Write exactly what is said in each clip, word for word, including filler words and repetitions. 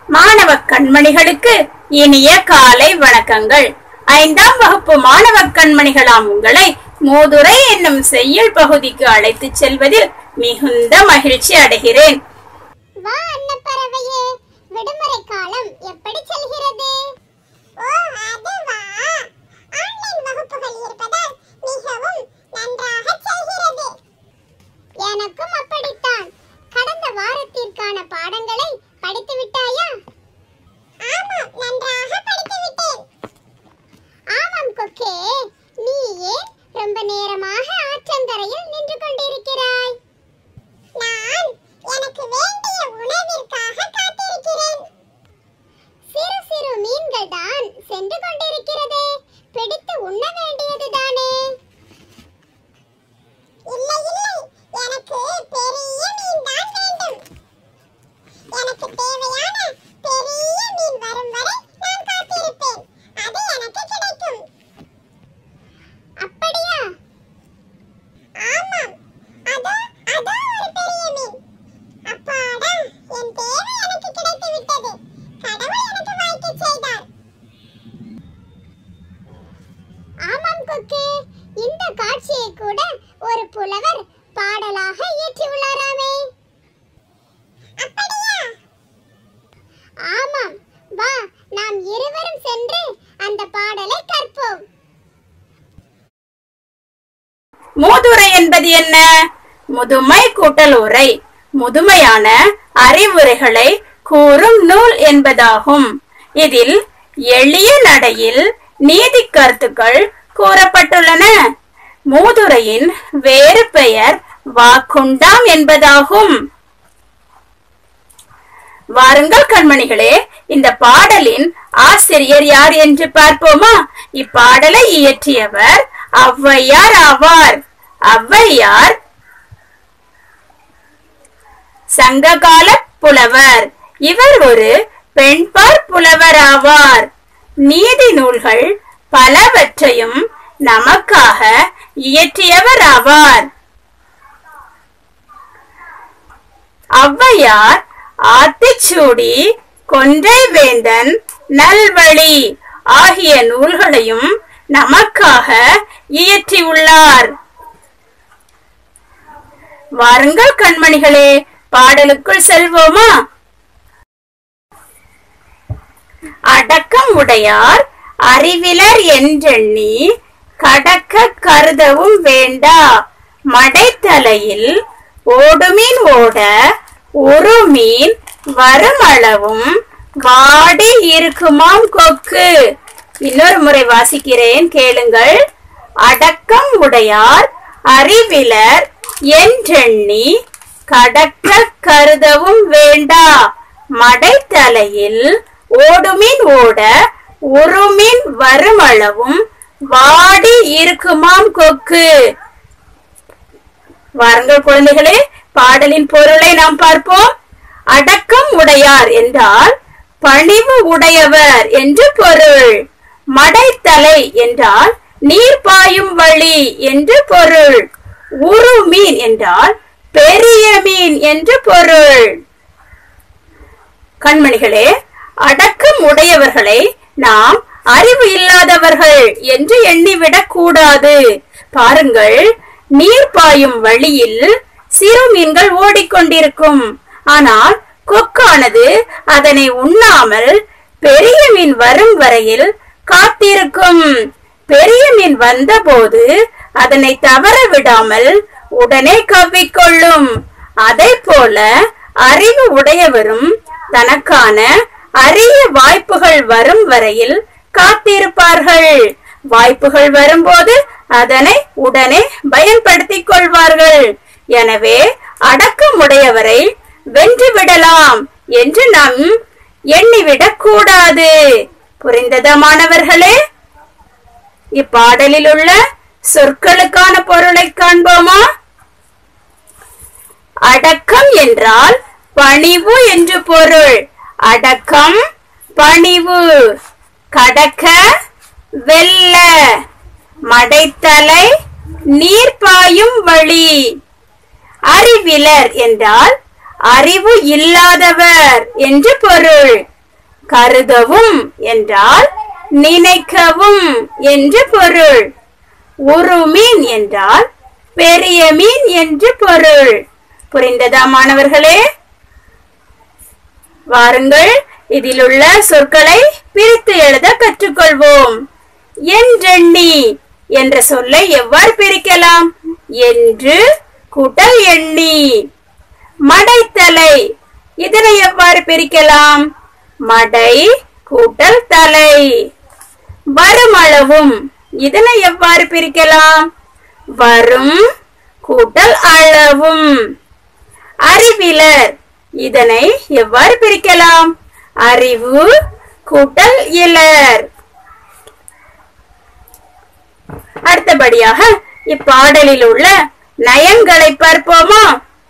மாணவ கண்மணிகளுக்கு இனிய காலை வணக்கங்கள். ஐந்தாம் வகுப்பு மாணவ கண்மணிகளாம் உங்களை மூதுரை என்னும் செய்யுள் பகுதிக்கு அழைத்து செல்வதில் மிகுந்த மகிழ்ச்சி அடைகிறேன். வா அன்னப்பறவையே, விடுமுறை காலம் எப்படி செல்கிறது? ஓ அதுவா, ஆன்லைன் வகுப்புகள் இருப்பதால் மிகவும் நன்றாக செல்கிறது. எனக்கும் அப்படித்தான். கடந்த வாரத்திற்கான பாடங்களை படித்து விட்டாயா? ஆமாம், நன்றாக படித்து விட்டேன். ஆமாம் கொக்கே, நீ ஏன் ரொம்ப நேரமாக ஆற்றங்கரையில் நின்று கொண்டிருக்கிறாய்? நான் எனக்கு வேண்டிய உணவிற்காக காத்திருக்கிறேன். சிறு சிறு மீன்கள் தான் சென்று கொண்டிருக்கிறதே, பிடித்து உண்ண வேண்டியதுதானே? இல்லை இல்லை, எனக்கு பெரிய மீன் தான் வேண்டும். எனக்கு தேவையான பெரிய மீன் வரும் வரை நான் காத்திருப்பேன். அது எனக்கு கிடைக்கும். அப்படியா? ஆமாம், அதோ அதோ ஒரு பெரிய மீன். அப்பாடா, என் தேவை எனக்கு கிடைத்து விட்டது. கடவுள் எனக்கு வாய்க்க செய்தார். ஆமாம் கொக்கே, இந்த காட்சியை கூட ஒரு புலவர் பாடலாக இயற்றியுள்ளாராமே. அப்படியா? ஆமாம், வா நாம் இருவரும் சென்று அந்த பாடலை கற்போம். மூதுரை என்பது என்ன? முதுமை கூட்டல் உரை, முதுமையான அறிவுரைகளை கூறும் நூல் என்பதாகும். இதில் எளிய நடையில் நீதி கருத்துக்கள் கூறப்பட்டுள்ளன. மூதுரையின் வேறு பெயர் வாக்குண்டாம் என்பதாகும். வாருங்கள் கண்மணிகளே, இந்த பாடலின் ஆசிரியர் யார் என்று பார்ப்போமா? இப்பாடலை இயற்றியவர் ஔவையார் ஆவார். ஔவையார் சங்ககால புலவர். இவர் ஒரு பெண்பார் புலவர் ஆவார். நீதி நூல்கள் பலவற்றையும் நமக்காக இயற்றியவர் ஆவார். ஔவையார் ஆத்திச்சூடி, கொன்றை வேந்தன், நல்வழி ஆகிய நூல்களையும் நமக்காக இயற்றியுள்ளார். வாருங்கள் கண்மணிகளே, பாடலுக்குள் செல்வோமா? அடக்கம் உடையார் அறிவிலர் என்றெண்ணி கடக்க கருதவும் வேண்டா, மடைத்தலையில் ஓடுமீன் ஓட ஒரு மீன் வருமளவும் வாடி இருக்குமாம் கொக்கு. இன்னொரு முறை வாசிக்கிறேன், கேளுங்கள். அடக்கம் உடையார் அறிவிலர் என்றெண்ணி கடக்க கருதவும் வேண்டா, மடைத்தலையில் ஓடுமீன் ஓட ஒரு மீன் வருமளவும் வாடி இருக்குமாம் கொக்கு. வாருங்கள் குழந்தைகளே, பாடலின் பொருளை நாம் பார்ப்போம். அடக்கம் உடையார் என்றால் பணிவு உடையவர் என்று பொருள். மடைத்தலை என்றால் நீர் பாயும் வழி என்று பொருள். உரு மீன் என்றால் பெரிய மீன் என்று பொருள். கண்மணிகளே, அடக்கம் உடையவர்களை நாம் அறிவு இல்லாதவர்கள் என்று எண்ணிவிடக் கூடாது. பாருங்கள், நீர் பாயும் வழியில் சிறு மீன்கள் ஓடிக்கொண்டிருக்கும். ஆனால் கொக்கானது அதனை உண்ணாமல் பெரிய மீன் வரும் வரையில் காத்திருக்கும். பெரிய மீன் வந்தபோது அதனை தவற விடாமல் உடனே கவ்விக்கொள்ளும். அதை போல அறிவு உடையவரும் தனக்கான அரிய வாய்ப்புகள் வரும் வரையில் காத்திருப்பார்கள். வாய்ப்புகள் வரும்போது அதனை உடனே பயன்படுத்திக் கொள்வார்கள். எனவே அடக்கம் உடையவரை வென்று விடலாம் என்று நாம் எண்ணிவிடக் கூடாது. புரிந்ததா மாணவர்களே? இப்பாடலில் உள்ள சொற்களுக்கான பொருளை காண்போமா? அடக்கம் என்றால் பணிவு என்று பொருள். அடக்கம் பணிவு. கடக்க வெல்ல. மடைத்தலை நீர் பாயும் வழி. அறிவிலர் என்றால் அறிவு இல்லாதவர் என்று பொருள். கருதவும் என்றால் நினைக்கவும் என்று பொருள். உருமீன் என்றால் பெரிய மீன் என்று பொருள். புரிந்ததா மாணவர்களே? வாருங்கள் இதில் உள்ள சொற்களை பிரித்து எழுத கற்றுக்கொள்வோம். என்றெண்ணி என்ற சொல்லை எவ்வாறு பிரிக்கலாம்? என்று கூட்டல் எண்ணி. மடைத்தலை இதனை எவ்வாறு பிரிக்கலாம்? மடை கூட்டல் தலை. வருமளவும் இதனை எவ்வாறு பிரிக்கலாம்? வரும் கூட்டல் அளவும். அறிவிலர் இதனை எவ்வாறு பிரிக்கலாம்? அறிவு கூட்டல் இலர். அடுத்தபடியாக இப்பாடலில் உள்ள நயங்களை பார்ப்போமா?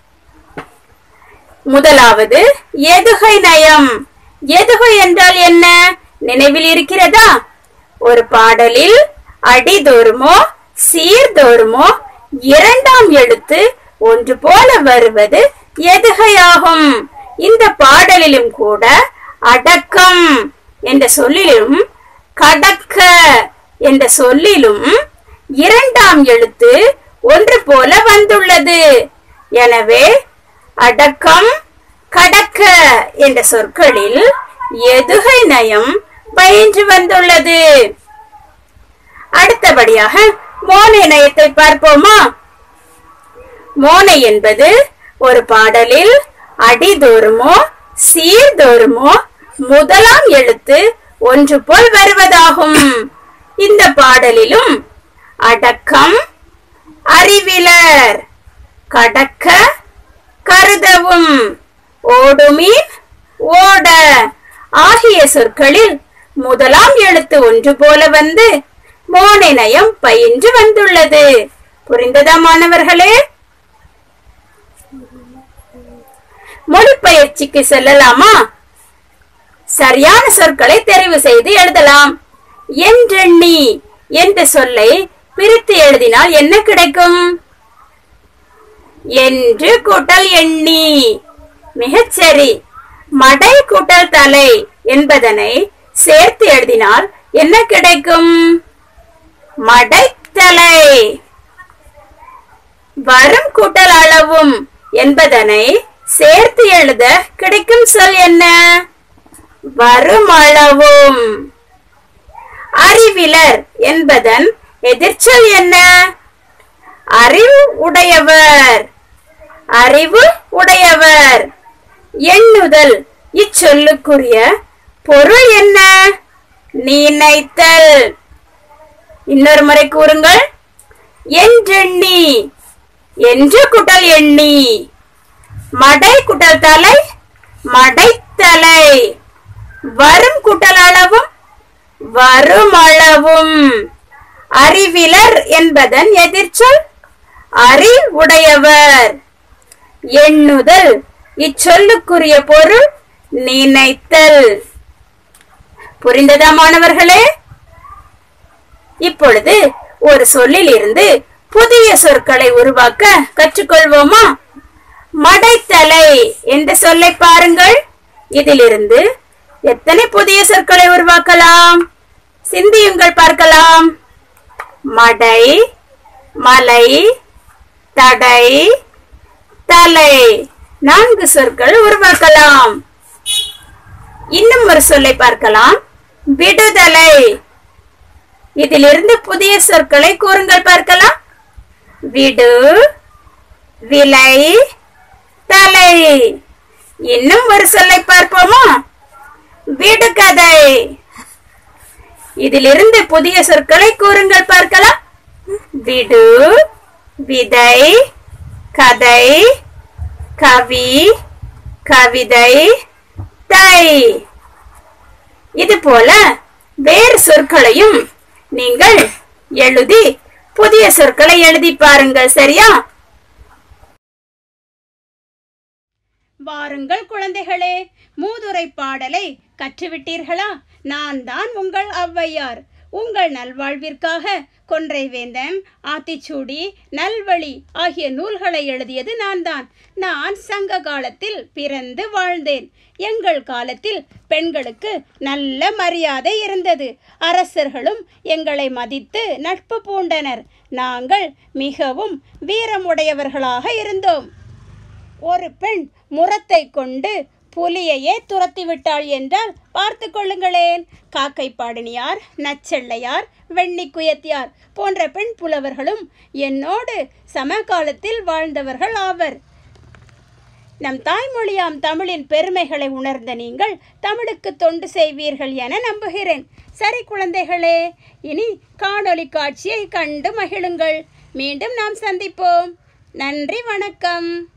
முதலாவது எதுகை நயம். எதுகை என்றால் என்ன? நினைவில் இருக்கிறதா? ஒரு பாடலில் அடிதோறுமோ சீர்தோறுமோ இரண்டாம் எழுத்து ஒன்று போல வருவது எதுகையாகும். இந்த பாடலிலும் கூட அடக்கம் என்ற சொல்லிலும் கடக்க என்ற சொல்லிலும் இரண்டாம் எழுத்து ஒன்று போல வந்துள்ளது. எனவே அடக்கம் கடக்க என்ற சொற்களில் எதுகை நயம் பயின்று வந்துள்ளது. அடுத்தபடியாக மோனை நயத்தை பார்ப்போமா? மோனை என்பது ஒரு பாடலில் அடிதோறுமோ சீர்தோறுமோ முதலாம் எழுத்து ஒன்று போல் வருவதாகும். இந்த பாடலிலும் அடக்கம் அறிவிலர் கடக்க கருதவும் ஓடுமீன் ஓட ஆகிய சொற்களில் முதலாம் எழுத்து ஒன்று போல வந்து மோனை நயம் பயின்று வந்துள்ளது. புரிந்ததா மாணவர்களே? மொழிபெயர்ச்சிக்கு செல்லலாமா? சரியான சொற்களை தெரிவு செய்து எழுதலாம். என்றெண்ணி என்ற சொல்லை பிரித்து எழுதினால் என்ன கிடைக்கும்? என்று கூட்டல் எண்ணி. மிகச்சரி. மடை கூட்டல் தலை என்பதனை சேர்த்து எழுதினால் என்ன கிடைக்கும்? மடைத்தலை. வரும் கூட்டல் அளவும் என்பதனை சேர்த்து எழுத கிடைக்கும் சொல் என்ன? வருமளவும். அறிவிலர் என்பதன் எதிர்ச்சொல் என்ன? அறிவு உடையவர். அறிவு உடையவர். எண்ணுதல் இச்சொல்லுக்குரிய பொருள் என்ன? நினைத்தல். இன்னொரு முறை கூறுங்கள். என்றெண்ணி என்று கூட்டல் எண்ணி. மடை கூட்டல் தலை மடைத்தலை. வரும் கூட்டல் அளவும் வருமளவும். அறிவிலர் என்பதன் எதிர்ச்சொல் அறிவுடையவர். எண்ணுதல் இச்சொல்லுக்குரிய பொருள் நினைத்தல். புரிந்ததா மாணவர்களே? இப்பொழுது ஒரு சொல்லில் இருந்து புதிய சொற்களை உருவாக்க கற்றுக்கொள்வோமா? மடைத்தலை என்ற சொல்லை பாருங்கள். இதிலிருந்து எத்தனை புதிய சொற்களை உருவாக்கலாம்? சிந்தியுங்கள் பார்க்கலாம். மடை மலை தடை தலை நான்கு சொற்கள் உருவாக்கலாம். இன்னும் ஒரு சொல்லை பார்க்கலாம். விடுதலை. இதிலிருந்து புதிய சொற்களை கூறுங்கள் பார்க்கலாம். விடு விலை தலை. இன்னும் ஒரு சொல்லை பார்ப்போமா? விடுகதை. இதிலிருந்து புதிய சொற்களை கூறுங்கள் பார்க்கலாம். விடு விதை கதை கவி கவிதை தை. இது போல வேறு சொற்களையும் நீங்கள் எழுதி புதிய சொற்களை எழுதி பாருங்கள். சரியா? வாருங்கள் குழந்தைகளே, மூதுரை பாடலை கற்றுவிட்டீர்களா? நான் தான் உங்கள் ஔவையார். உங்கள் நல்வாழ்விற்காக கொன்றைவேந்தன், ஆத்திச்சூடி, நல்வழி ஆகிய நூல்களை எழுதியது நான் தான். நான் சங்க காலத்தில் பிறந்து வாழ்ந்தேன். எங்கள் காலத்தில் பெண்களுக்கு நல்ல மரியாதை இருந்தது. அரசர்களும் எங்களை மதித்து நட்பு பூண்டனர். நாங்கள் மிகவும் வீரமுடையவர்களாக இருந்தோம். ஒரு பெண் முரத்தை கொண்டு புலியையே துரத்தி விட்டாள் என்றால் பார்த்து கொள்ளுங்களேன். காக்கை பாடினியார், நச்செள்ளையார், வெண்ணிக்குயத்தியார் போன்ற பெண் புலவர்களும் என்னோடு சமகாலத்தில் வாழ்ந்தவர்கள் ஆவர். நம் தாய்மொழியாம் தமிழின் பெருமைகளை உணர்ந்த நீங்கள் தமிழுக்கு தொண்டு செய்வீர்கள் என நம்புகிறேன். சரி குழந்தைகளே, இனி காணொளி காட்சியை கண்டு மகிழுங்கள். மீண்டும் நாம் சந்திப்போம். நன்றி, வணக்கம்.